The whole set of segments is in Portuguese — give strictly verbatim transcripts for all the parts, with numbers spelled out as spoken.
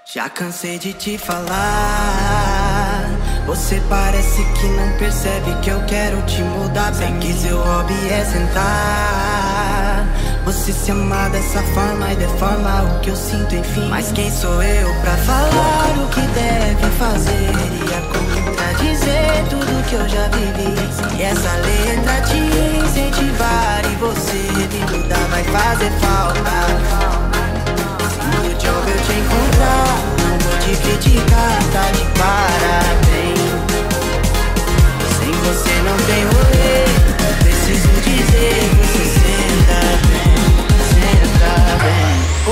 Já cansei de te falar. Você parece que não percebe que eu quero te mudar. Sei que seu hobby é sentar. Você se ama dessa forma e deforma o que eu sinto, enfim. Mas quem sou eu pra falar o que deve fazer? Iria contradizer tudo que eu já vivi. E essa letra te incentivar e você me mudar vai fazer falta. No job eu te encontrar, não vou te criticar, tá de parabéns. Sem você não tem rolê, preciso dizer, você senta bem, senta bem. Oh,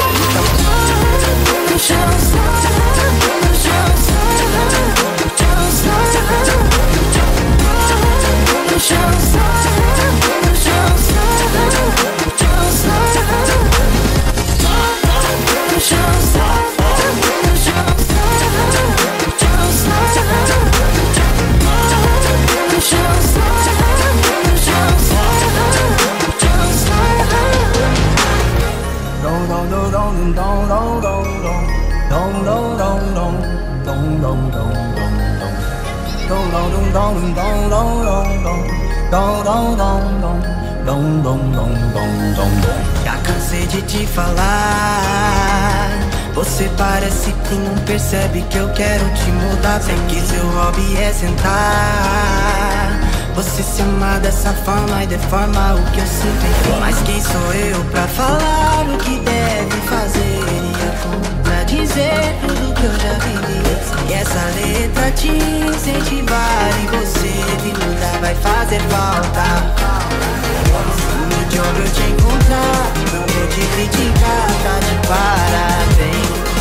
no chão, no chão, no chão, no chão, já cansei de te falar. Você parece que não percebe que eu quero te mudar. Sei que seu hobby é sentar. Você se ama dessa forma e deforma o que eu sinto, enfim. Mas quem sou eu pra falar o que deve fazer? Iria contradizer tudo que eu já vivi. E essa letra te incentivar e você me mudar vai fazer falta. No job eu te encontrar, não vou te criticar, tá de parabéns.